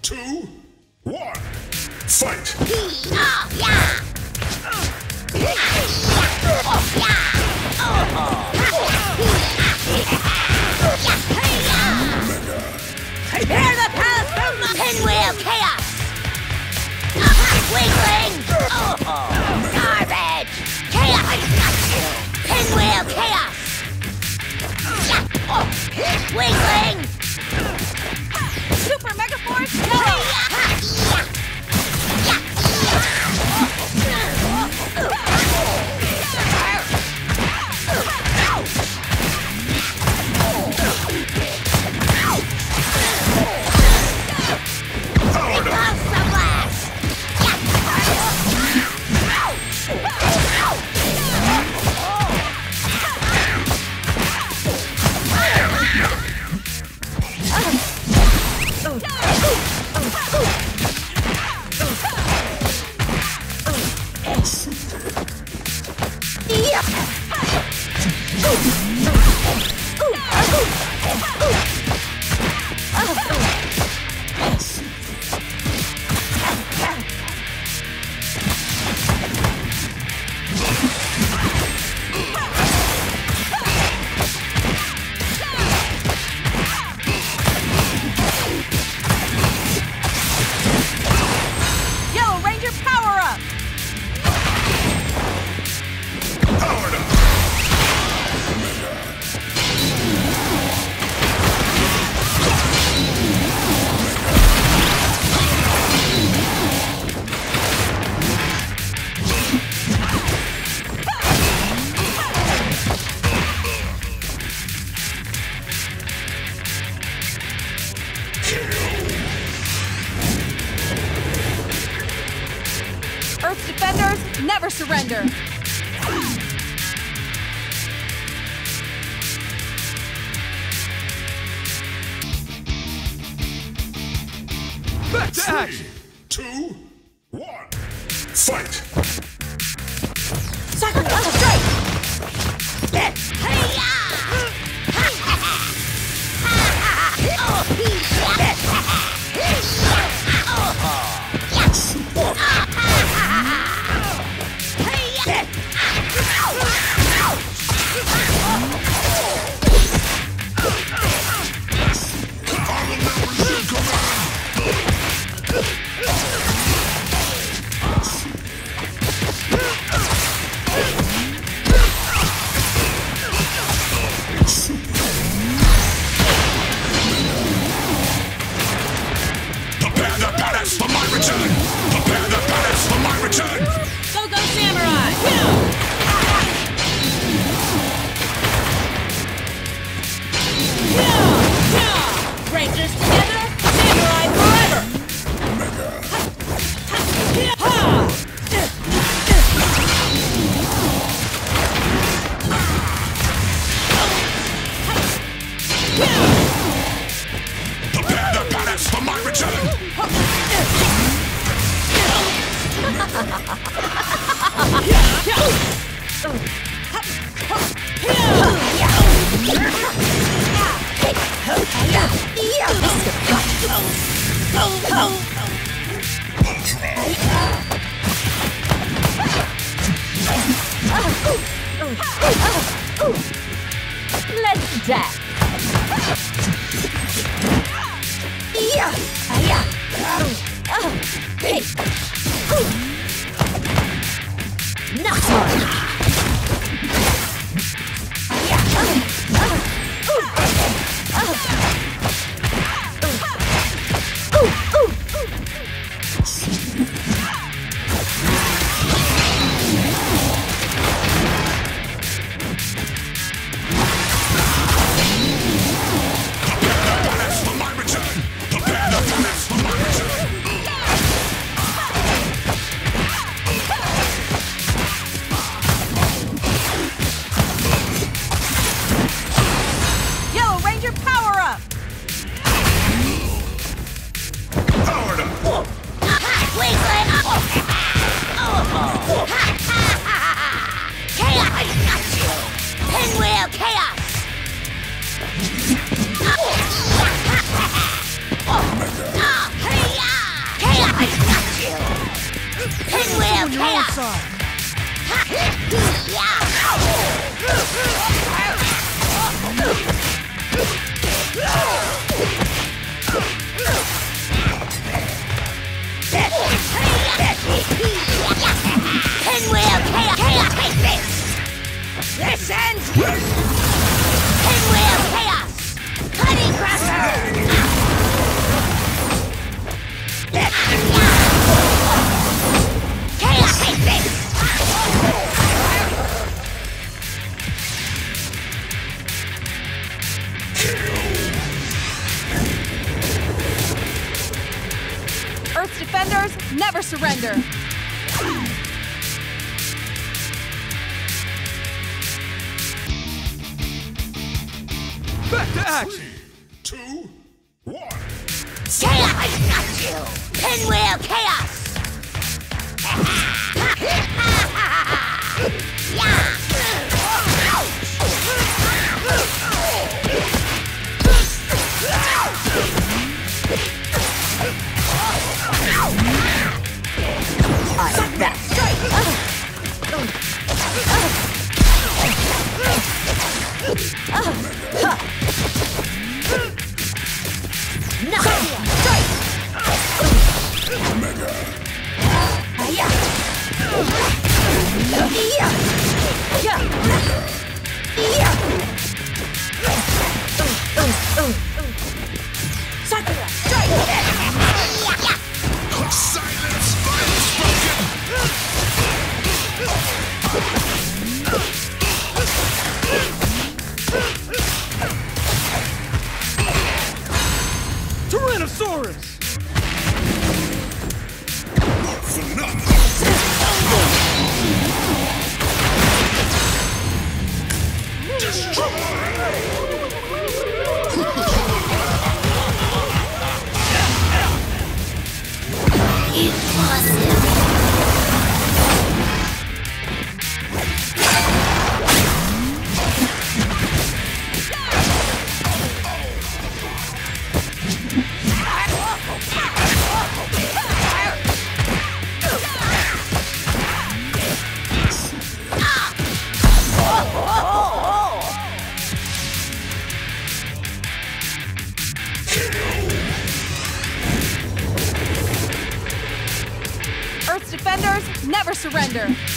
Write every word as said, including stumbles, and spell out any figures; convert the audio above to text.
two, one, fight! Prepare the path from the Pinwheel Chaos! Weakling! Garbage! Chaos! Pinwheel Chaos! Weakling! Super Mega Force! Earth's defenders never surrender. Back to action! Two, one, fight! Sacrificial strike! For my return! Prepare the palace for my return! Go, go, Samurai! Rangers together, Samurai forever! Mega! Prepare the palace for my return! Let's dance. Yeah. Yeah. Hey. Not hard. Pinwheel on your own chaos! side. Pinwheel chaos! Chaos! Take this! This ends here! Pinwheel chaos! Honey crusher! Chaos! Take this! Earth's defenders never surrender. Back to action. Two, one. Chaos! I got you! Pinwheel chaos! Silence! Fire spoken! Tyrannosaurus! For nothing! Earth's defenders never surrender.